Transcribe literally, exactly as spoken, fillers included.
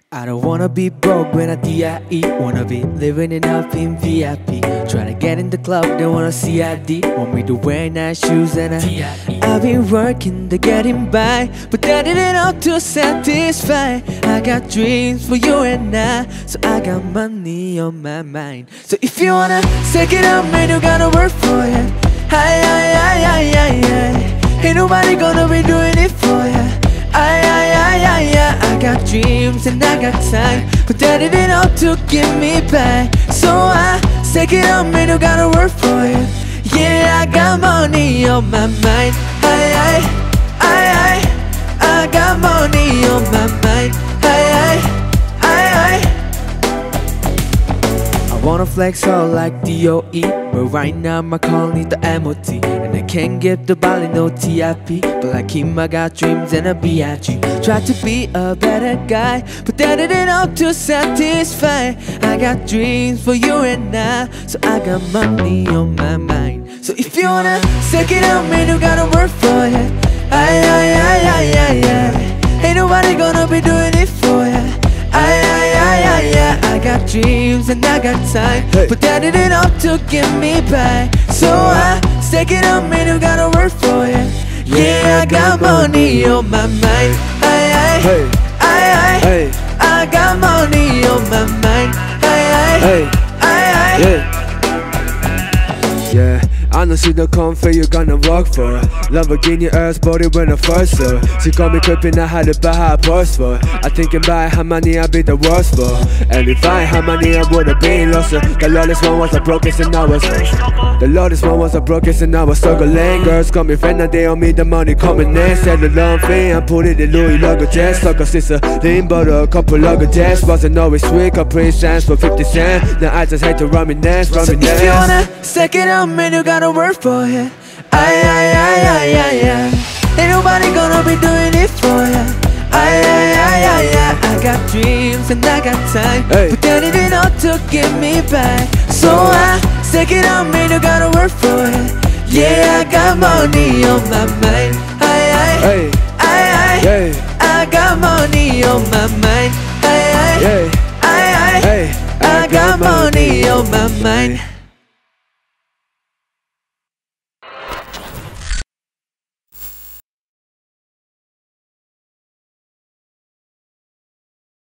I don't wanna be broke when I D I E. Wanna be living it up in V I P. Tryna get in the club, they wanna C I D. Want me to wear nice shoes and I I've been working to getting by, but that ain't enough to satisfy. I got dreams for you and I, so I got money on my mind. So if you wanna take it up, man, you gotta work for it. Hi, hi, hi, hi, hi, hi. Ain't nobody gonna be doing it for ya. I, I, I, I, I, I got dreams and I got time, but that ain't enough to get me back. So I take it up, man, you gotta work for it. Yeah, I got money on my mind. I, I, I, I, I got money on my mind. I, I, I, I. I wanna flex all like D O E, but right now my call need the M O T, and I can't give the body no T I P. But like him, I got dreams and a B I G. Try to be a better guy, but that ain't enough to satisfy. I got dreams for you and I, so I got money on my mind. So if you wanna take it out, man, you gotta work for it. I, I, I, I, I, I. Ain't nobody gonna be doing it for ya. I, I, I, I, I, I got dreams and I got time, hey, but that ain't enough to get me back. So I take it up, man, you gotta work for it. Yeah, I got money on my mind. I, I, hey, I, I, hey, I got money on my mind. I, I, hey, I, I, yeah, yeah. I know she the comfort you gonna work for. Lamborghini Earth body when I first saw. She got me creeping, I had to buy her a purse for. I thinking about how many I'd be the worst for. And if I had money I would've been lost. The lowest one was the brokest and I was The lowest one was the brokest and I was struggling. Girls got me friend and they owe me the money coming in. Said the long thing and put it in Louis luggage. Like a sister lean but a couple luggage. Wasn't always sweet, Capri Sands for fifty cents. Now I just hate to run me next, run me next. If you wanna stick it up, man, you gotta work for it. I, I, I, I, I, I. Ain't nobody gonna be doing it for ya. I, I, I, I, I. I got dreams and I got time, hey, but that ain't enough to get me back. So I stick it up, man, you gotta work for it. Yeah, I got money on my mind. I, I, hey, I, I, yeah, I got money on my mind. I, I, yeah, I, I, hey, I got money on my mind.